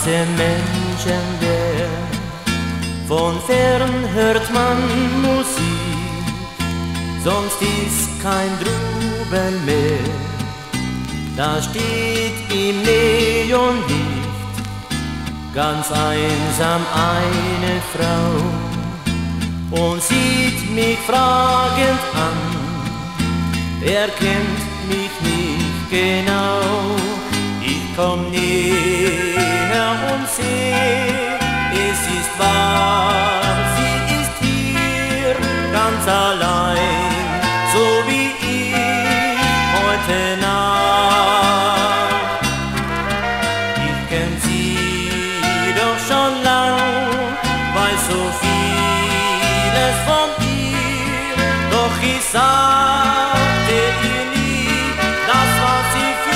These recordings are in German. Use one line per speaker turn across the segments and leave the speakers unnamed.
ganze Menschenwelt. Von fern hört man Musik, sonst ist kein Drüben mehr. Da steht im Neonlicht ganz einsam eine Frau und sieht mich fragend an. Er kennt mich nicht genau. Ich komm näher und seh, es ist wahr, sie ist hier ganz allein, so wie ich heute Nacht. Ich kenn sie doch schon lang, weiß so vieles von ihr, doch ich sagte ihr nie das, was sie fühlt.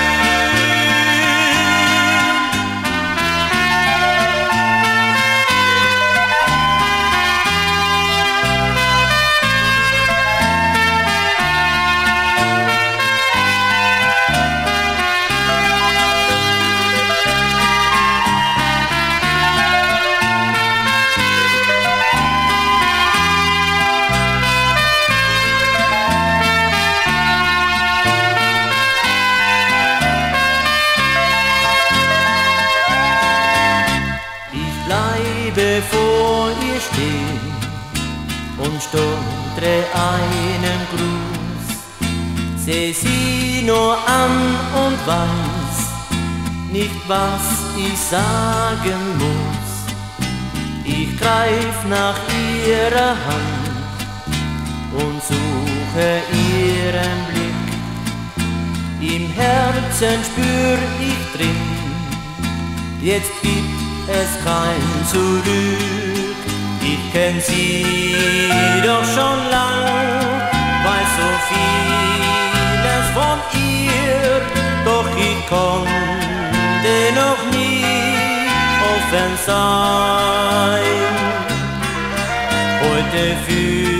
Vor ihr stehen und stottre einen Gruß, seh sie nur an und weiß nicht, was ich sagen muss. Ich greif nach ihrer Hand und suche ihren Blick. Im Herzen spür ich drin, jetzt gibt es kein Zurück. Ich kenn sie doch schon lang, weiß so vieles von ihr, doch ich konnte noch nie offen sein. Heute fühl